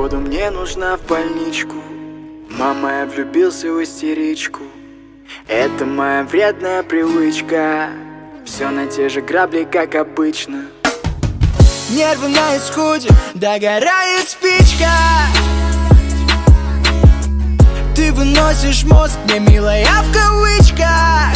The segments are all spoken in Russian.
Походу мне нужна в больничку. Мама, я влюбился в истеричку. Это моя вредная привычка. Все на те же грабли, как обычно. Нервы на исходе, догорает спичка. Ты выносишь мозг, мне милая в кавычках.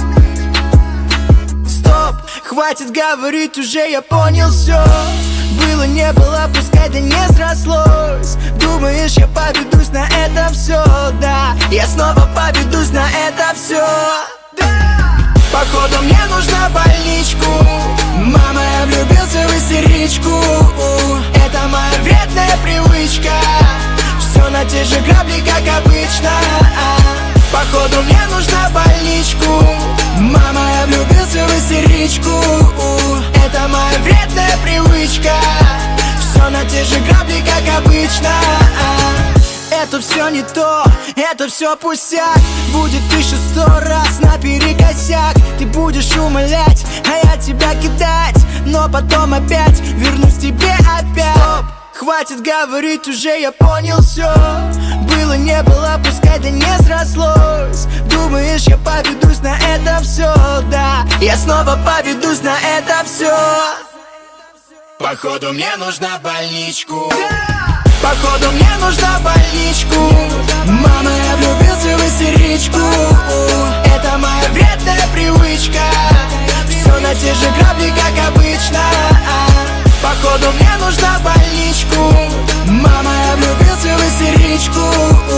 Стоп, хватит говорить, уже я понял все. Было, не было, пускай да не срослось. Думаешь, я поведусь на это все, да. Я снова поведусь на это все, да. Походу мне нужна больничку. Мама, я влюбился в истеричку. Это моя вредная привычка. Все на те же грабли, как обычно. Походу мне нужна больничку. Мама, я влюбился в истеричку. Это моя вредная привычка. Все на те же грабли, как обычно. Это все не то, это все пустяк. Будет 1100 раз наперекосяк. Ты будешь умолять, а я тебя кидать. Но потом опять вернусь тебе опять. Стоп, хватит говорить, уже я понял все. Было, не было, пускай да не срослось. Думаешь, я поведусь на это все, да. Я снова поведусь на это все. Походу мне нужна больничку. Походу мне нужна больничку. Мама, я влюбился в истеричку. Это моя вредная привычка. Все на те же грабли, как обычно. Походу мне нужна больничку. Мама, я влюбился в истеричку.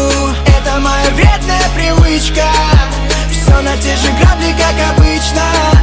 Это моя вредная привычка. Все на те же грабли, как обычно.